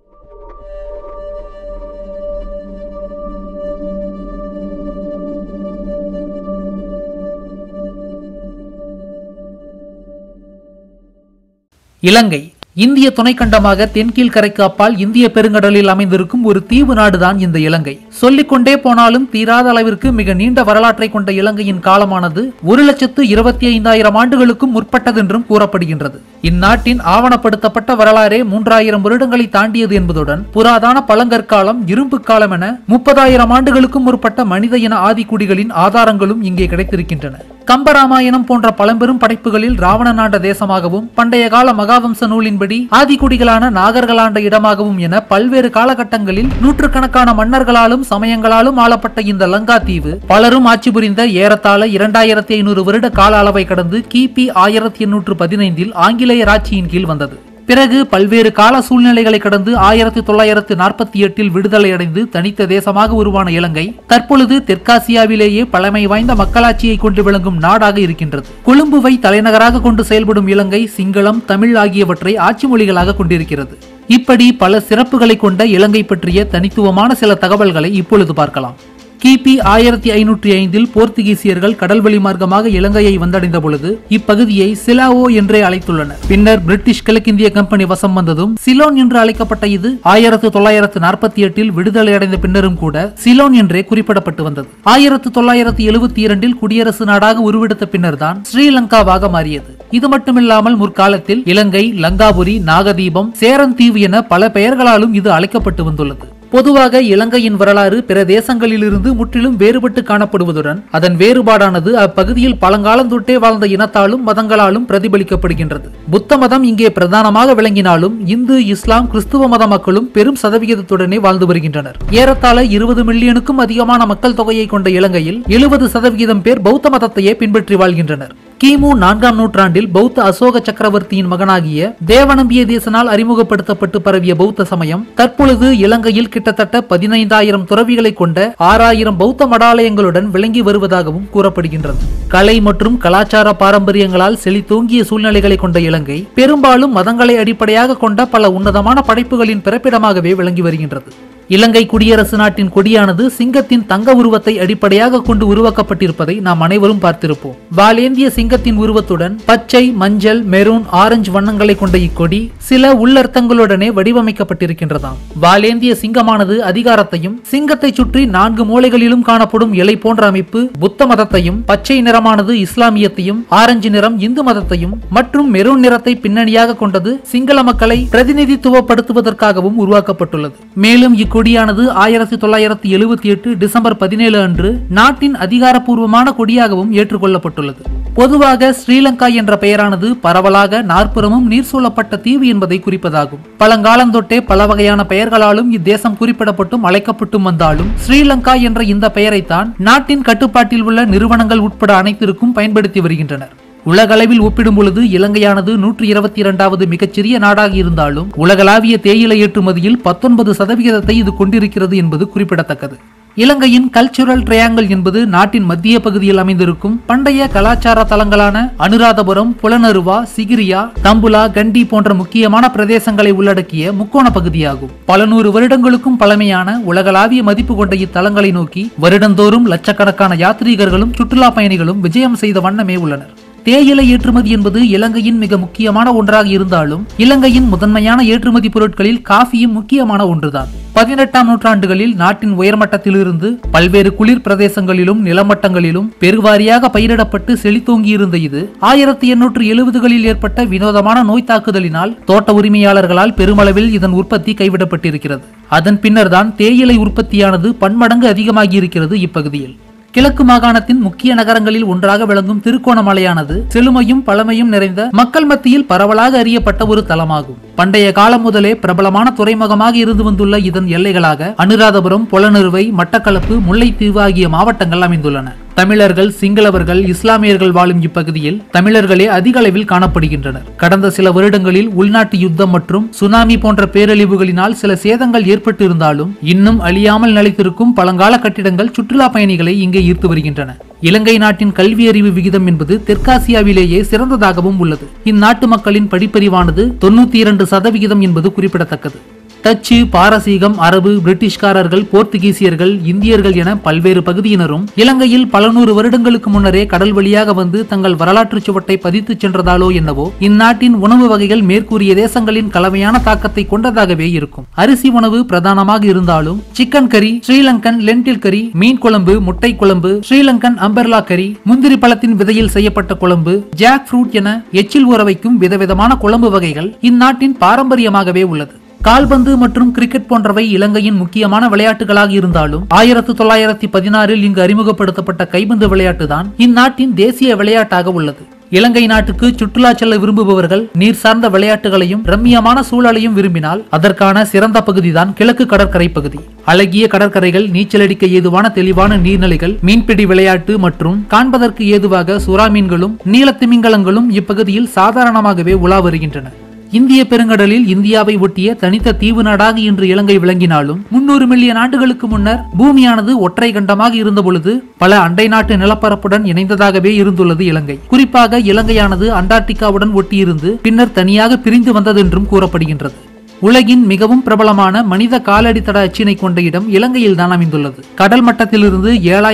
இலங்கை இந்திய துணைக்கண்டமாக தென்கீழ் கரைக்கு அப்பால் இந்திய பெருங்கடலில் அமைந்திருக்கும் ஒரு தீவு நாடுதான் இந்த இலங்கை. சொல்லிக்கொண்டே போனாலும் தீராத அளவிற்கு மிக நீண்ட வரலாற்றை கொண்ட இலங்கையின் காலமானது 1,25,000 ஆண்டுகளுக்கும் முற்பட்டதென்றும் கூறப்படுகின்றது. இந்நாட்டின் ஆவணப்படுத்தப்பட்ட வரலாறே 3000 வருடங்களை தாண்டியது என்பதுடன் புராதான பழங்கற்காலம், இரும்பு காலம் என 30,000 ஆண்டுகளுக்கும் முற்பட்ட மனித இன ஆதிக்குடிகளின் ஆதாரங்களும் இங்கே கிடைத்திருக்கின்றன. கம்பராமாயணம் போன்ற பழம்பெரும் படைப்புகளில் ராவணன் ஆண்ட தேசமாகவும், பண்டைய கால மகாவம்ச நூலின்படி ஆதிக்குடிகளான நாகர்கள் ஆண்ட இடமாகவும் என பல்வேறு காலகட்டங்களில் நூற்றுக்கணக்கான மன்னர்களாலும் சமயங்களாலும் ஆளப்பட்ட இந்த லங்கா தீவு பலரும் ஆட்சி புரிந்த ஏறத்தாழ 2500 வருட கால அளவை கடந்து கிபி 1815 ஆங்கிலேயர் ஆட்சியின் கீழ் வந்தது. பிறகு பல்வேறு கால சூழ்நிலைகளை கடந்து 1948 விடுதலை அடைந்து தனித்த தேசமாக உருவான இலங்கை தற்பொழுது தெற்காசியாவிலேயே பழமை வாய்ந்த மக்களாட்சியை கொண்டு விளங்கும் நாடாக இருக்கின்றது. கொழும்புவை தலைநகராக கொண்டு செயல்படும் இலங்கை சிங்களம், தமிழ் ஆகியவற்றை ஆட்சி மொழிகளாக கொண்டிருக்கிறது. இப்படி பல சிறப்புகளை கொண்ட இலங்கை பற்றிய தனித்துவமான சில தகவல்களை இப்பொழுது பார்க்கலாம். கிபி 1505 போர்த்துகீசியர்கள் கடல்வழி மார்க்கமாக இலங்கையை வந்தடைந்த பொழுது இப்பகுதியை சிலாவோ என்றே அழைத்துள்ளனர். பின்னர் பிரிட்டிஷ் கிழக்கிந்திய கம்பெனி வசம் வந்ததும் சிலோன் என்று அழைக்கப்பட்ட இது 1948 விடுதலை அடைந்த பின்னரும் கூட சிலோன் என்றே குறிப்பிடப்பட்டு வந்தது. 1972 குடியரசு நாடாக உருவெடுத்த பின்னர் தான் ஸ்ரீலங்காவாக மாறியது. இது மட்டுமில்லாமல் முற்காலத்தில் இலங்கை, லங்காபுரி, நாகதீபம், சேரன் தீவு என பல பெயர்களாலும் இது அழைக்கப்பட்டு வந்துள்ளது. பொதுவாக இலங்கையின் வரலாறு பிற தேசங்களிலிருந்து முற்றிலும் வேறுபட்டு காணப்படுவதுடன் அதன் வேறுபாடானது அப்பகுதியில் பழங்காலம் தொட்டே வாழ்ந்த இனத்தாலும் மதங்களாலும் பிரதிபலிக்கப்படுகின்றது. புத்த மதம் இங்கே பிரதானமாக விளங்கினாலும் இந்து, இஸ்லாம், கிறிஸ்துவ மத மக்களும் பெரும் சதவிகிதத்துடனே வாழ்ந்து வருகின்றனர். ஏறத்தாழ 20 மில்லியனுக்கும் அதிகமான மக்கள் தொகையை கொண்ட இலங்கையில் 70% பேர் பௌத்த மதத்தையே பின்பற்றி வாழ்கின்றனர். கிமு 4ஆம் நூற்றாண்டில் பௌத்த அசோக சக்கரவர்த்தியின் மகனாகிய தேவநம்பிய தேசனால் அறிமுகப்படுத்தப்பட்டு பரவிய பௌத்த சமயம் தற்பொழுது இலங்கையில் கிட்டத்தட்ட 15,000 துறவிகளை கொண்ட 6,000 பௌத்த மடாலயங்களுடன் விளங்கி வருவதாகவும் கூறப்படுகின்றது. கலை மற்றும் கலாச்சார பாரம்பரியங்களால் செழித்தோங்கிய சூழ்நிலைகளை கொண்ட இலங்கை பெரும்பாலும் மதங்களை அடிப்படையாக கொண்ட பல உன்னதமான படைப்புகளின் பிறப்பிடமாகவே விளங்கி வருகின்றது. இலங்கை குடியரசு நாட்டின் கொடியானது சிங்கத்தின் தங்க உருவத்தை அடிப்படையாக கொண்டு உருவாக்கப்பட்டிருப்பதை நாம் அனைவரும் பார்த்திருப்போம். வாலேந்திய சிங்கத்தின் உருவத்துடன் பச்சை, மஞ்சள், மெரூன், ஆரஞ்சு வண்ணங்களை கொண்ட இக்கொடி சில உள்ளர்த்தங்களுடனே வடிவமைக்கப்பட்டிருக்கின்றதாம். வாலேந்திய சிங்கமானது அதிகாரத்தையும், சிங்கத்தை சுற்றி 4 மூலைகளிலும் காணப்படும் இலை போன்ற அமைப்பு புத்த மதத்தையும், பச்சை நிறமானது இஸ்லாமியத்தையும், ஆரஞ்சு நிறம் இந்து மதத்தையும் மற்றும் மெரூன் நிறத்தை பின்னணியாக கொண்டது சிங்கள மக்களை பிரதிநிதித்துவப்படுத்துவதற்காகவும் உருவாக்கப்பட்டுள்ளது. மேலும் கொடியானது 1978 டிசம்பர் 17 அன்று நாட்டின் அதிகாரப்பூர்வமான கொடியாகவும் ஏற்றுக்கொள்ளப்பட்டுள்ளது. பொதுவாக ஸ்ரீலங்கா என்ற பெயரானது பரவலாக நாற்புறமும் நீர் சூழப்பட்ட தீவு என்பதை குறிப்பதாகும். பழங்காலம் தொட்டே பல வகையான பெயர்களாலும் இத்தேசம் குறிப்பிடப்பட்டும் அழைக்கப்பட்டும் வந்தாலும் ஸ்ரீலங்கா என்ற இந்த பெயரைத்தான் நாட்டின் கட்டுப்பாட்டில் உள்ள நிறுவனங்கள் உட்பட அனைத்திற்கும் பயன்படுத்தி வருகின்றனர். உலகளவில் ஒப்பிடும் பொழுது இலங்கையானது 122வது மிகச்சிறிய நாடாக இருந்தாலும் உலகளாவிய தேயிலை ஏற்றுமதியில் 19% இது கொண்டிருக்கிறது என்பது குறிப்பிடத்தக்கது. இலங்கையின் கல்ச்சுரல் ட்ரையாங்கிள் என்பது நாட்டின் மத்திய பகுதியில் அமைந்திருக்கும் பண்டைய கலாச்சார தலங்களான அனுராதபுரம், புலனருவா, சிகிரியா, தம்புலா, கண்டி போன்ற முக்கியமான பிரதேசங்களை உள்ளடக்கிய முக்கோண பகுதியாகும். பல நூறு வருடங்களுக்கும் பழமையான உலகளாவிய மதிப்பு கொண்ட இத்தலங்களை நோக்கி வருடந்தோறும் லட்சக்கணக்கான யாத்ரீகர்களும் சுற்றுலா பயணிகளும் விஜயம் செய்த வண்ணமே உள்ளனர். தேயிலை ஏற்றுமதி என்பது இலங்கையின் மிக முக்கியமான ஒன்றாக இருந்தாலும் இலங்கையின் முதன்மையான ஏற்றுமதி பொருட்களில் காஃபியும் முக்கியமான ஒன்றுதான். 18ஆம் நூற்றாண்டுகளில் நாட்டின் உயர்மட்டத்திலிருந்து பல்வேறு குளிர் பிரதேசங்களிலும் நிலமட்டங்களிலும் பெருவாரியாக பயிரிடப்பட்டு செழித்தோங்கியிருந்த இது 1870களில் ஏற்பட்ட வினோதமான நோய் தாக்குதலினால் தோட்ட உரிமையாளர்களால் பெருமளவில் இதன் உற்பத்தி கைவிடப்பட்டிருக்கிறது. அதன் பின்னர் தான் தேயிலை உற்பத்தியானது பன்மடங்கு அதிகமாகியிருக்கிறது. இப்பகுதியில் கிழக்கு மாகாணத்தின் முக்கிய நகரங்களில் ஒன்றாக விளங்கும் திருகோணமலையானது செழுமையும் பழமையும் நிறைந்த மக்கள் மத்தியில் பரவலாக அறியப்பட்ட ஒரு தலமாகும். பண்டைய காலம் முதலே பிரபலமான துறைமுகமாக இருந்து வந்துள்ள இதன் எல்லைகளாக அனுராதபுரம், பொலனறுவை, மட்டக்களப்பு, முல்லைத்தீவு ஆகிய மாவட்டங்கள் அமைந்துள்ளன. தமிழர்கள், சிங்களவர்கள், இஸ்லாமியர்கள் வாழும் இப்பகுதியில் தமிழர்களே அதிக அளவில் காணப்படுகின்றனர். கடந்த சில வருடங்களில் உள்நாட்டு யுத்தம் மற்றும் சுனாமி போன்ற பேரழிவுகளினால் சில சேதங்கள் ஏற்பட்டு இருந்தாலும் இன்னும் அழியாமல் நிலைத்திருக்கும் பழங்கால கட்டிடங்கள் சுற்றுலா பயணிகளை இங்கே ஈர்த்து வருகின்றன. இலங்கை நாட்டின் கல்வி அறிவு விகிதம் என்பது தெற்காசியாவிலேயே சிறந்ததாகவும் உள்ளது. இந்நாட்டு மக்களின் படிப்பறிவானது 92% என்பது குறிப்பிடத்தக்கது. டச்சு, பாரசீகம், அரபு, பிரிட்டிஷ்காரர்கள், போர்த்துகீசியர்கள், இந்தியர்கள் என பல்வேறு பகுதியினரும் இலங்கையில் பல நூறு வருடங்களுக்கு முன்னரே கடல் வழியாக வந்து தங்கள் வரலாற்று சுவட்டை பதித்து சென்றதாலோ என்னவோ இந்நாட்டின் உணவு வகைகள் மேற்கூறிய தேசங்களின் கலவையான தாக்கத்தை கொண்டதாகவே இருக்கும். அரிசி உணவு பிரதானமாக இருந்தாலும் சிக்கன் கறி, ஸ்ரீலங்கன் லென்டில் கறி, மீன் குழம்பு, முட்டை குழம்பு, ஸ்ரீலங்கன் அம்பர்லா கறி, முந்திரி பழத்தின் விதையில் செய்யப்பட்ட குழம்பு, ஜாக் ஃப்ரூட் என எச்சில் ஊற வைக்கும் விதவிதமான குழம்பு வகைகள் இந்நாட்டின் பாரம்பரியமாகவே உள்ளது. கால்பந்து மற்றும் கிரிக்கெட் போன்றவை இலங்கையின் முக்கியமான விளையாட்டுகளாக இருந்தாலும் 1916 இங்கு அறிமுகப்படுத்தப்பட்ட கைப்பந்து விளையாட்டு தான் இந்நாட்டின் தேசிய விளையாட்டாக உள்ளது. இலங்கை நாட்டுக்கு சுற்றுலா செல்ல விரும்புபவர்கள் நீர் சார்ந்த விளையாட்டுகளையும் ரம்மியமான சூழலையும் விரும்பினால் அதற்கான சிறந்த பகுதிதான் கிழக்கு கடற்கரை பகுதி. அழகிய கடற்கரைகள், நீச்சலடிக்க ஏதுவான தெளிவான நீர்நிலைகள், மீன்பிடி விளையாட்டு மற்றும் காண்பதற்கு ஏதுவாக சுறா மீன்களும் நீலத்திமிங்கலங்களும் இப்பகுதியில் சாதாரணமாகவே உலா வருகின்றன. இந்திய பெருங்கடலில் இந்தியாவை ஒட்டிய தனித்த தீவு நாடாக இன்று இலங்கை விளங்கினாலும் 300 மில்லியன் ஆண்டுகளுக்கு முன்னர் பூமியானது ஒற்றை கண்டமாக இருந்தபொழுது பல அண்டை நாட்டு நிலப்பரப்புடன் இணைந்ததாகவே இருந்துள்ளது இலங்கை. குறிப்பாக இலங்கையானது அண்டார்டிகாவுடன் ஒட்டியிருந்து பின்னர் தனியாக பிரிந்து வந்ததென்றும் கூறப்படுகின்றது. உலகின் மிகவும் பிரபலமான மனித காலடித்தட அச்சினை கொண்ட இடம் இலங்கையில் தான் அமைந்துள்ளது. கடல் மட்டத்திலிருந்து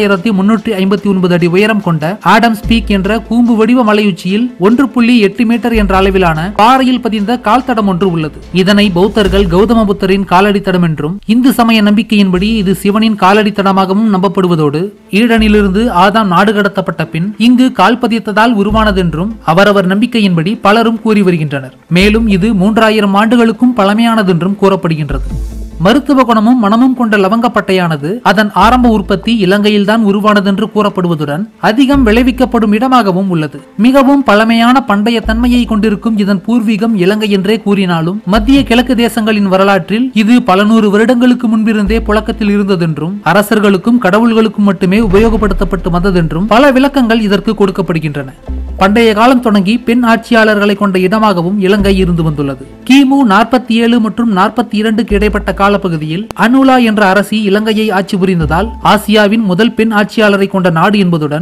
7359 அடி உயரம் கொண்ட ஆடம்ஸ் பீக் என்ற கூம்பு வடிவ மலையுச்சியில் 1.8 மீட்டர் என்ற அளவிலான பாறையில் பதிந்த கால் தடம் ஒன்று உள்ளது. இதனை பௌத்தர்கள் கௌதம புத்தரின் காலடித்தடம் என்றும், இந்து சமய நம்பிக்கையின்படி இது சிவனின் காலடித்தடமாகவும் நம்பப்படுவதோடு ஈடனிலிருந்து ஆதாம் நாடு கடத்தப்பட்ட பின் இங்கு கால் பதித்ததால் உருவானதென்றும் அவரவர் நம்பிக்கையின்படி பலரும் கூறி வருகின்றனர். மேலும் இது 3000 ஆண்டுகளுக்கும் பழமையானதென்றும் கூறப்படுகின்றது. மருத்துவ குணமும் மனமும் கொண்ட லவங்கப்பட்டையானது அதன் ஆரம்ப உற்பத்தி இலங்கையில் தான் உருவானதென்று கூறப்படுவதுடன் அதிகம் விளைவிக்கப்படும் இடமாகவும் உள்ளது. மிகவும் பழமையான பண்டைய தன்மையை கொண்டிருக்கும் இதன் பூர்வீகம் இலங்கை என்றே கூறினாலும் மத்திய கிழக்கு தேசங்களின் வரலாற்றில் இது பல நூறு வருடங்களுக்கு முன்பிருந்தே புழக்கத்தில் இருந்ததென்றும் அரசர்களுக்கும் கடவுள்களுக்கும் மட்டுமே உபயோகப்படுத்தப்பட்டு வந்ததென்றும் பல விளக்கங்கள் இதற்கு கொடுக்கப்படுகின்றன. பண்டைய காலம் தொடங்கி பெண் ஆட்சியாளர்களை கொண்ட இடமாகவும் இலங்கை இருந்து வந்துள்ளது. கிமு 47 மற்றும் 42க்கு இடைப்பட்ட காலப்பகுதியில் அனுலா என்ற அரசி இலங்கையை ஆட்சி புரிந்ததால் ஆசியாவின் முதல் பெண் ஆட்சியாளரை கொண்ட நாடு என்பதுடன்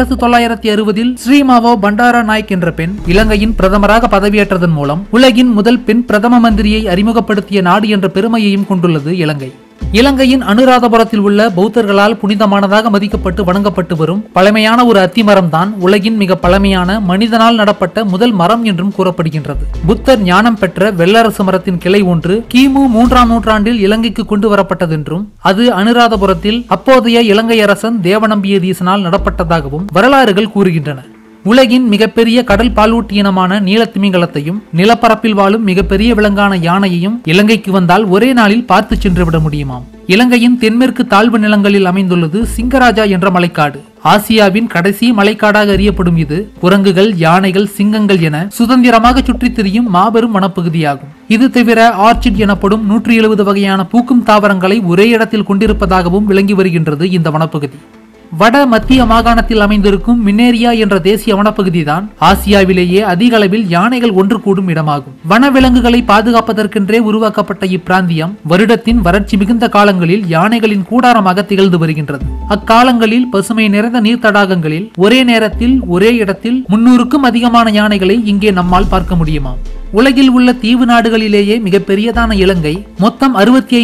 1960 ஸ்ரீமாவோ பண்டாரா நாயக் என்ற பெண் இலங்கையின் பிரதமராக பதவியேற்றதன் மூலம் உலகின் முதல் பெண் பிரதம மந்திரியை அறிமுகப்படுத்திய நாடு என்ற பெருமையையும் கொண்டுள்ளது இலங்கை. இலங்கையின் அனுராதபுரத்தில் உள்ள பௌத்தர்களால் புனிதமானதாக மதிக்கப்பட்டு வணங்கப்பட்டு வரும் பழமையான ஒரு அத்திமரம் தான் உலகின் மிக பழமையான மனிதனால் நடப்பட்ட முதல் மரம் என்றும் கூறப்படுகின்றது. புத்தர் ஞானம் பெற்ற வெள்ளரசு மரத்தின் கிளை ஒன்று கிமு 3ஆம் நூற்றாண்டில் இலங்கைக்கு கொண்டு வரப்பட்டதென்றும் அது அனுராதபுரத்தில் அப்போதைய இலங்கை அரசன் தேவநம்பியதீசனால் நடப்பட்டதாகவும் வரலாறுகள் கூறுகின்றன. உலகின் மிகப்பெரிய கடல் பாலூட்டி இனமான நீலத்திமிங்கலத்தையும் நிலப்பரப்பில் வாழும் மிகப்பெரிய விலங்கான யானையையும் இலங்கைக்கு வந்தால் ஒரே நாளில் பார்த்து சென்றுவிட முடியுமாம். இலங்கையின் தென்மேற்கு தாழ்வு நிலங்களில் அமைந்துள்ளது சிங்கராஜா என்ற மலைக்காடு. ஆசியாவின் கடைசி மலைக்காடாக அறியப்படும் இது குரங்குகள், யானைகள், சிங்கங்கள் என சுதந்திரமாக சுற்றித் திரியும் மாபெரும் வனப்பகுதியாகும். இது தவிர ஆர்ச்சிட் எனப்படும் 170 வகையான பூக்கும் தாவரங்களை ஒரே இடத்தில் கொண்டிருப்பதாகவும் விளங்கி வருகின்றது இந்த வனப்பகுதி. வட மத்திய மாகாணத்தில் அமைந்திருக்கும் மின்னேரியா என்ற தேசிய வனப்பகுதி தான் ஆசியாவிலேயே அதிக அளவில் யானைகள் ஒன்று கூடும் இடமாகும். வனவிலங்குகளை பாதுகாப்பதற்கென்றே உருவாக்கப்பட்ட இப்பிராந்தியம் வருடத்தின் வறட்சி மிகுந்த காலங்களில் யானைகளின் கூடாரமாக திகழ்ந்து வருகின்றது. அக்காலங்களில் பசுமை நிறைந்த நீர் தடாகங்களில் ஒரே நேரத்தில் ஒரே இடத்தில் 300க்கும் அதிகமான யானைகளை இங்கே நம்மால் பார்க்க முடியுமாம். உலகில் உள்ள தீவு நாடுகளிலேயே மிகப்பெரியதான இலங்கை மொத்தம்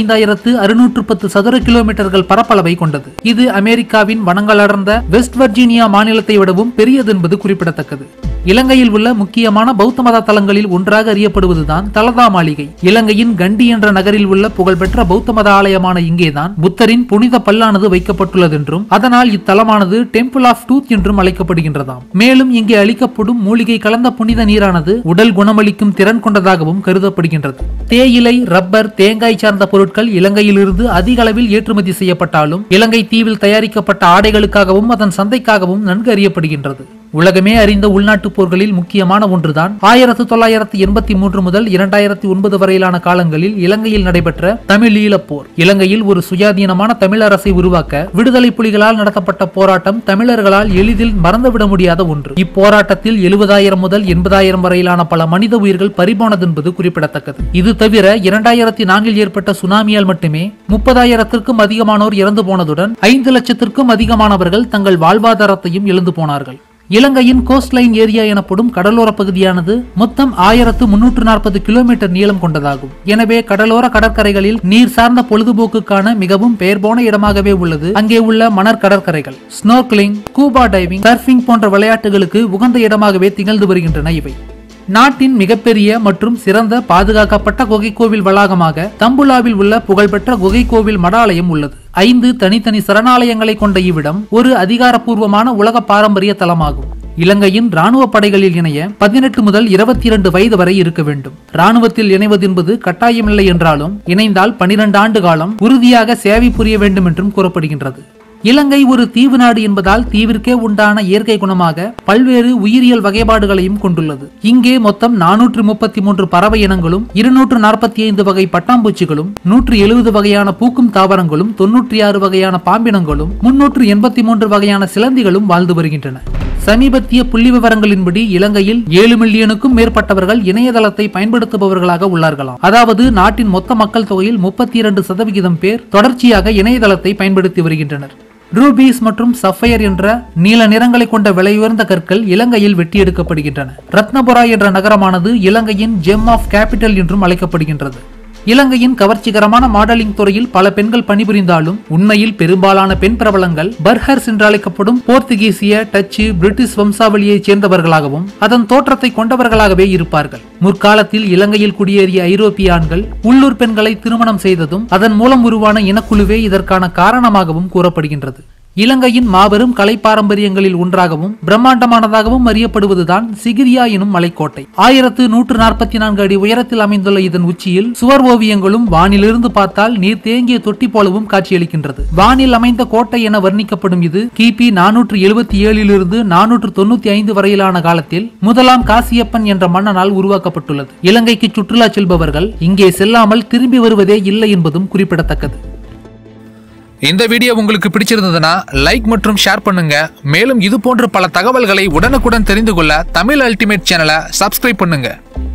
65,610 சதுர கிலோமீட்டர்கள் பரப்பளவை கொண்டது. இது அமெரிக்காவின் வனங்கள் அடர்ந்த வெஸ்ட் வர்ஜீனியா மாநிலத்தை விடவும் பெரியது என்பது குறிப்பிடத்தக்கது. இலங்கையில் உள்ள முக்கியமான பௌத்த மத தலங்களில் ஒன்றாக அறியப்படுவதுதான் தலதா மாளிகை. இலங்கையின் கண்டி என்ற நகரில் உள்ள புகழ்பெற்ற பௌத்த மத ஆலயமான இங்கேதான் புத்தரின் புனித பல்லானது வைக்கப்பட்டுள்ளது என்றும் அதனால் இத்தலமானது டெம்பிள் ஆஃப் டூத் என்றும் அழைக்கப்படுகின்றதாம். மேலும் இங்கே அளிக்கப்படும் மூலிகை கலந்த புனித நீரானது உடல் குணமளிக்கும் திறன் கொண்டதாகவும் கருதப்படுகின்றது. தேயிலை, ரப்பர், தேங்காய் சார்ந்த பொருட்கள் இலங்கையிலிருந்து அதிக அளவில் ஏற்றுமதி செய்யப்பட்டாலும் இலங்கை தீவில் தயாரிக்கப்பட்ட ஆடைகளுக்காகவும் அதன் சந்தைக்காகவும் நன்கு அறியப்படுகின்றது. உலகமே அறிந்த உள்நாட்டு போர்களில் முக்கியமான ஒன்றுதான் 1983 முதல் 2009 வரையிலான காலங்களில் இலங்கையில் நடைபெற்ற தமிழ் ஈழப்போர். இலங்கையில் ஒரு சுயாதீனமான தமிழ் அரசை உருவாக்க விடுதலை புலிகளால் நடத்தப்பட்ட போராட்டம் தமிழர்களால் எளிதில் மறந்துவிட முடியாத ஒன்று. இப்போராட்டத்தில் 70,000 முதல் 80,000 வரையிலான பல மனித உயிர்கள் பறிபோனது என்பது குறிப்பிடத்தக்கது. இது தவிர 2004 ஏற்பட்ட சுனாமியால் மட்டுமே 30,000க்கும் அதிகமானோர் இறந்து போனதுடன் 5 லட்சத்திற்கும் அதிகமானவர்கள் தங்கள் வாழ்வாதாரத்தையும் இழந்து போனார்கள். இலங்கையின் கோஸ்ட்லைன் ஏரியா எனப்படும் கடலோர பகுதியானது மொத்தம் 1340 கிலோமீட்டர் நீளம் கொண்டதாகும். எனவே கடலோர கடற்கரைகளில் நீர் சார்ந்த பொழுதுபோக்குக்கான மிகவும் பெயர் போன இடமாகவே உள்ளது. அங்கே உள்ள மணற் கடற்கரைகள் ஸ்னோர்க்லிங், ஸ்கூபா டைவிங், சர்ஃபிங் போன்ற விளையாட்டுகளுக்கு உகந்த இடமாகவே திகழ்ந்து வருகின்றன. இவை நாட்டின் மிகப்பெரிய மற்றும் சிறந்த பாதுகாக்கப்பட்ட குகை கோவில் வளாகமாக தம்புலாவில் உள்ள புகழ்பெற்ற குகை கோவில் மடாலயம் உள்ளது. 5 தனித்தனி சரணாலயங்களை கொண்ட இவ்விடம் ஒரு அதிகாரப்பூர்வமான உலக பாரம்பரிய தலமாகும். இலங்கையின் ராணுவ படைகளில் இணைய 18 முதல் 22 வயது வரை இருக்க வேண்டும். ராணுவத்தில் இணைவது என்பது கட்டாயமில்லை என்றாலும் இணைந்தால் 12 ஆண்டு காலம் உறுதியாக சேவை புரிய வேண்டும் என்றும் கூறப்படுகின்றது. இலங்கை ஒரு தீவு நாடு என்பதால் தீவிற்கே உண்டான இயற்கை குணமாக பல்வேறு உயிரியல் வகைப்பாடுகளையும் கொண்டுள்ளது. இங்கே மொத்தம் 433 பறவை இனங்களும் 245 வகை பட்டாம்பூச்சிகளும் 170 வகையான பூக்கும் தாவரங்களும் 96 வகையான பாம்பினங்களும் 383 வகையான சிலந்திகளும் வாழ்ந்து வருகின்றன. சமீபத்திய புள்ளி விவரங்களின்படி இலங்கையில் 7 மில்லியனுக்கும் மேற்பட்டவர்கள் இணையதளத்தை பயன்படுத்துபவர்களாக உள்ளார்களாம். அதாவது நாட்டின் மொத்த மக்கள் தொகையில் 32% பேர் தொடர்ச்சியாக இணையதளத்தை பயன்படுத்தி வருகின்றனர். ரூபீஸ் மற்றும் சஃபயர் என்ற நீல நிறங்களை கொண்ட விலையுயர்ந்த கற்கள் இலங்கையில் வெட்டி எடுக்கப்படுகின்றன. ரத்னபுரா என்ற நகரமானது இலங்கையின் ஜெம் ஆஃப் கேபிட்டல் என்றும் அழைக்கப்படுகின்றது. இலங்கையின் கவர்ச்சிகரமான மாடலிங் துறையில் பல பெண்கள் பணிபுரிந்தாலும் உண்மையில் பெரும்பாலான பெண் பிரபலங்கள் பர்ஹர்ஸ் என்று அழைக்கப்படும் போர்த்துகீசிய, டச்சு, பிரிட்டிஷ் வம்சாவளியைச் சேர்ந்தவர்களாகவும் அதன் தோற்றத்தை கொண்டவர்களாகவே இருப்பார்கள். முற்காலத்தில் இலங்கையில் குடியேறிய ஐரோப்பிய ஆண்கள் உள்ளூர் பெண்களை திருமணம் செய்ததும் அதன் மூலம் உருவான இனக்குழுவே இதற்கான காரணமாகவும் கூறப்படுகின்றது. இலங்கையின் மாபெரும் கலை பாரம்பரியங்களில் ஒன்றாகவும் பிரம்மாண்டமானதாகவும் அறியப்படுவதுதான் சிகிரியா எனும் மலைக்கோட்டை. 1144 அடி உயரத்தில் அமைந்துள்ள இதன் உச்சியில் சுவர் ஓவியங்களும் வானிலிருந்து பார்த்தால் நீர் தேங்கிய தொட்டி போலவும் காட்சியளிக்கின்றது. வானில் அமைந்த கோட்டை என வர்ணிக்கப்படும் இது கிபி 477 495 வரையிலான காலத்தில் முதலாம் காசியப்பன் என்ற மன்னனால் உருவாக்கப்பட்டுள்ளது. இலங்கைக்கு சுற்றுலா செல்பவர்கள் இங்கே செல்லாமல் திரும்பி வருவதே இல்லை என்பதும் குறிப்பிடத்தக்கது. இந்த வீடியோ உங்களுக்கு பிடிச்சிருந்ததுன்னா லைக் மற்றும் ஷேர் பண்ணுங்க. மேலும் இது போன்ற பல தகவல்களை உடனுக்குடன் தெரிந்து கொள்ள தமிழ் அல்டிமேட் சேனலை சப்ஸ்கிரைப் பண்ணுங்க.